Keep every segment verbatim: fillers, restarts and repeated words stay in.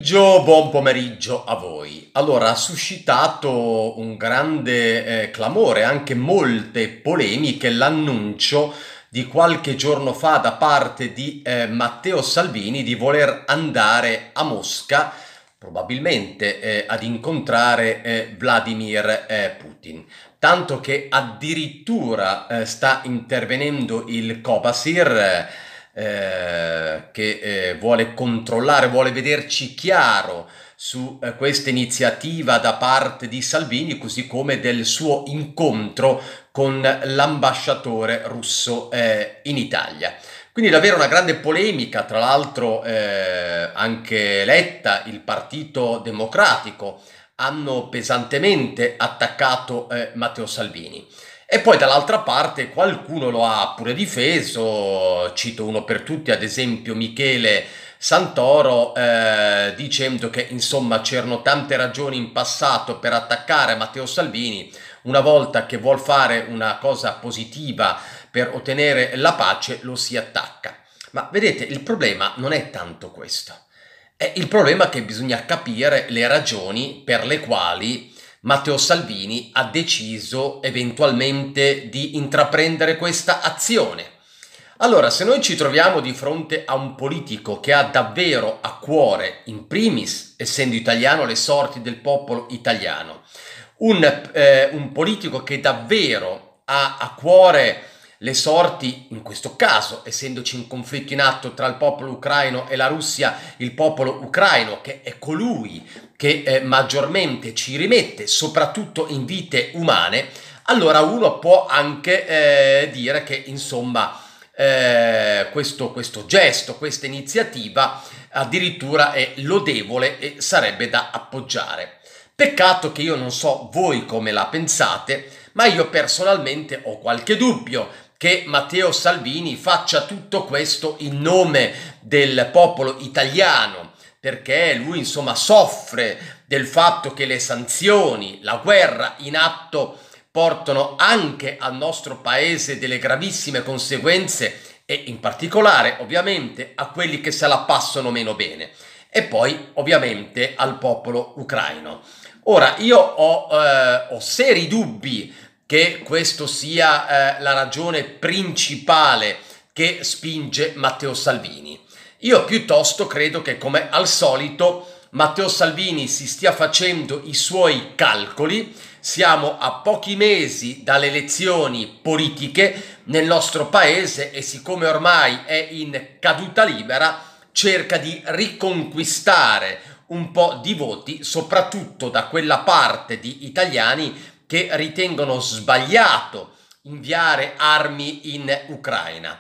pomeriggio, buon pomeriggio a voi. Allora, ha suscitato un grande eh, clamore, anche molte polemiche, l'annuncio di qualche giorno fa da parte di eh, Matteo Salvini di voler andare a Mosca, probabilmente eh, ad incontrare eh, Vladimir eh, Putin. Tanto che addirittura eh, sta intervenendo il Copasir, eh, eh, che eh, vuole controllare, vuole vederci chiaro su eh, questa iniziativa da parte di Salvini, così come del suo incontro con l'ambasciatore russo eh, in Italia. Quindi davvero una grande polemica, tra l'altro eh, anche Letta, il Partito Democratico, hanno pesantemente attaccato eh, Matteo Salvini. E poi dall'altra parte qualcuno lo ha pure difeso, cito uno per tutti, ad esempio Michele Santoro, eh, dicendo che insomma c'erano tante ragioni in passato per attaccare Matteo Salvini, una volta che vuol fare una cosa positiva per ottenere la pace lo si attacca. Ma vedete, il problema non è tanto questo. È il problema che bisogna capire le ragioni per le quali Matteo Salvini ha deciso eventualmente di intraprendere questa azione. Allora, se noi ci troviamo di fronte a un politico che ha davvero a cuore, in primis, essendo italiano, le sorti del popolo italiano, un, eh, un politico che davvero ha a cuore le sorti, in questo caso, essendoci un conflitto in atto tra il popolo ucraino e la Russia, il popolo ucraino, che è colui che eh, maggiormente ci rimette, soprattutto in vite umane, allora uno può anche eh, dire che, insomma, eh, questo, questo gesto, questa iniziativa addirittura è lodevole e sarebbe da appoggiare. Peccato che io non so voi come la pensate, ma io personalmente ho qualche dubbio che Matteo Salvini faccia tutto questo in nome del popolo italiano, perché lui insomma soffre del fatto che le sanzioni, la guerra in atto portano anche al nostro paese delle gravissime conseguenze e in particolare ovviamente a quelli che se la passano meno bene e poi ovviamente al popolo ucraino. Ora io ho, eh, ho seri dubbi che questo sia eh, la ragione principale che spinge Matteo Salvini. Io piuttosto credo che, come al solito, Matteo Salvini si stia facendo i suoi calcoli. Siamo a pochi mesi dalle elezioni politiche nel nostro paese e siccome ormai è in caduta libera, cerca di riconquistare un po' di voti, soprattutto da quella parte di italiani che ritengono sbagliato inviare armi in Ucraina.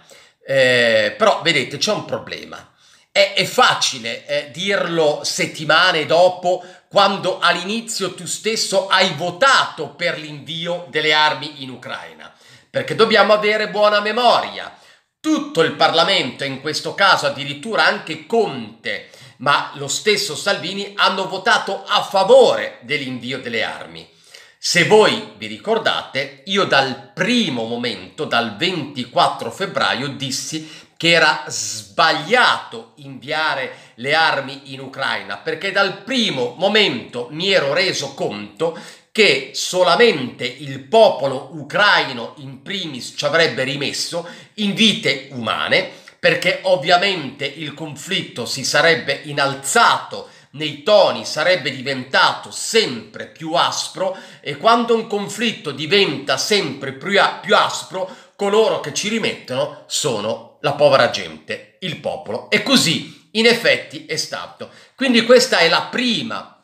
Eh, però vedete, c'è un problema. È, è facile eh, dirlo settimane dopo, quando all'inizio tu stesso hai votato per l'invio delle armi in Ucraina, perché dobbiamo avere buona memoria. Tutto il Parlamento, in questo caso addirittura anche Conte, ma lo stesso Salvini, hanno votato a favore dell'invio delle armi. Se voi vi ricordate, io dal primo momento, dal ventiquattro febbraio, dissi che era sbagliato inviare le armi in Ucraina, perché dal primo momento mi ero reso conto che solamente il popolo ucraino in primis ci avrebbe rimesso in vite umane, perché ovviamente il conflitto si sarebbe innalzato nei toni, sarebbe diventato sempre più aspro e quando un conflitto diventa sempre più, più aspro, coloro che ci rimettono sono la povera gente, il popolo. E così in effetti è stato. Quindi questa è la prima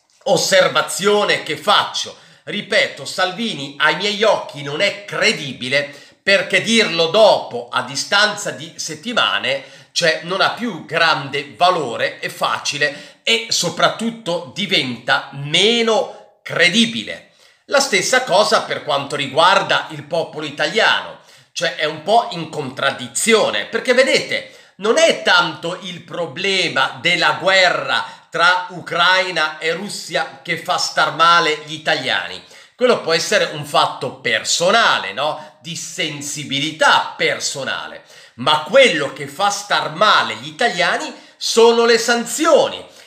osservazione che faccio. Ripeto, Salvini ai miei occhi non è credibile perché dirlo dopo, a distanza di settimane, cioè non ha più grande valore, è facile e soprattutto diventa meno credibile. La stessa cosa per quanto riguarda il popolo italiano, cioè è un po' in contraddizione, perché vedete, non è tanto il problema della guerra tra Ucraina e Russia che fa star male gli italiani. Quello può essere un fatto personale, no? Di sensibilità personale. Ma quello che fa star male gli italiani sono le sanzioni,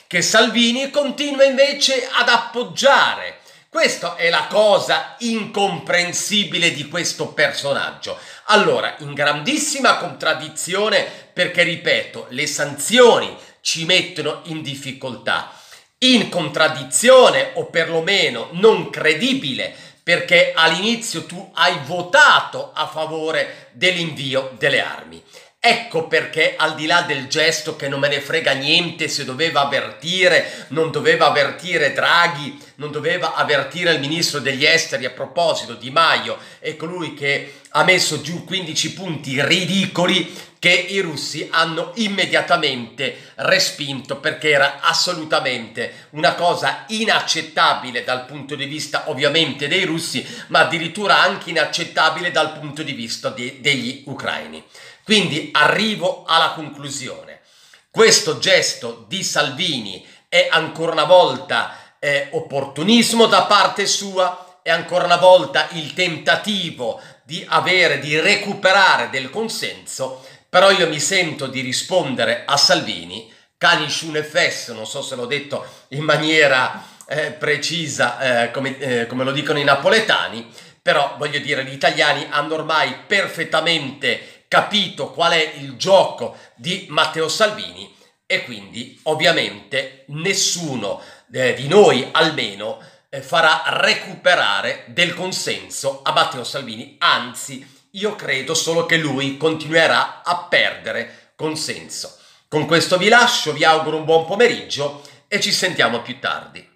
che Salvini continua invece ad appoggiare. Questa è la cosa incomprensibile di questo personaggio. Allora, in grandissima contraddizione perché, ripeto, le sanzioni ci mettono in difficoltà, in contraddizione o perlomeno non credibile perché all'inizio tu hai votato a favore dell'invio delle armi. Ecco perché, al di là del gesto che non me ne frega niente se doveva avvertire, non doveva avvertire Draghi, non doveva avvertire il ministro degli esteri, a proposito Di Maio, è colui che ha messo giù quindici punti ridicoli che i russi hanno immediatamente respinto perché era assolutamente una cosa inaccettabile dal punto di vista ovviamente dei russi, ma addirittura anche inaccettabile dal punto di vista de- degli ucraini. Quindi arrivo alla conclusione. Questo gesto di Salvini è ancora una volta eh, opportunismo da parte sua, è ancora una volta il tentativo di avere, di recuperare del consenso, però io mi sento di rispondere a Salvini, cani shune fes, non so se l'ho detto in maniera eh, precisa eh, come, eh, come lo dicono i napoletani, però voglio dire, gli italiani hanno ormai perfettamente capito qual è il gioco di Matteo Salvini e quindi ovviamente nessuno eh, di noi almeno eh, farà recuperare del consenso a Matteo Salvini, anzi io credo solo che lui continuerà a perdere consenso. Con questo vi lascio, vi auguro un buon pomeriggio e ci sentiamo più tardi.